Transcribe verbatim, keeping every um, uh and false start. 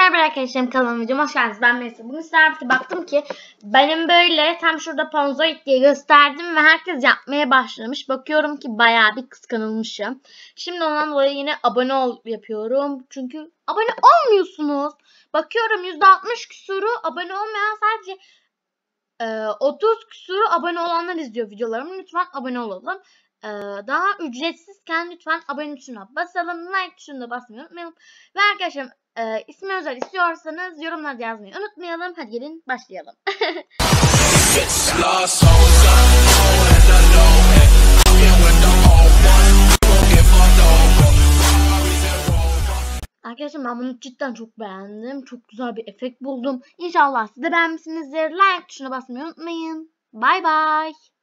Merhaba arkadaşlarım, kanalıma videoma hoş geldiniz. Ben Melisa. Bugün sizlerle baktım ki benim böyle tam şurada Ponzoid diye gösterdim ve herkes yapmaya başlamış. Bakıyorum ki bayağı bir kıskanılmışım. Şimdi ondan dolayı yine abone ol yapıyorum. Çünkü abone olmuyorsunuz. Bakıyorum yüzde altmış küsuru abone olmayan, sadece e, otuz küsuru abone olanlar izliyor videolarımı. Lütfen abone olalım. Ee, daha ücretsizken lütfen abone tuşuna basalım. Like tuşuna da basmayı unutmayalım. Ve arkadaşlar e, ismi özel istiyorsanız yorumlarda yazmayı unutmayalım. Hadi gelin başlayalım. Arkadaşlar ben bunu cidden çok beğendim. Çok güzel bir efekt buldum. İnşallah siz de beğenmişsinizdir. Like tuşuna basmayı unutmayın. Bye bye.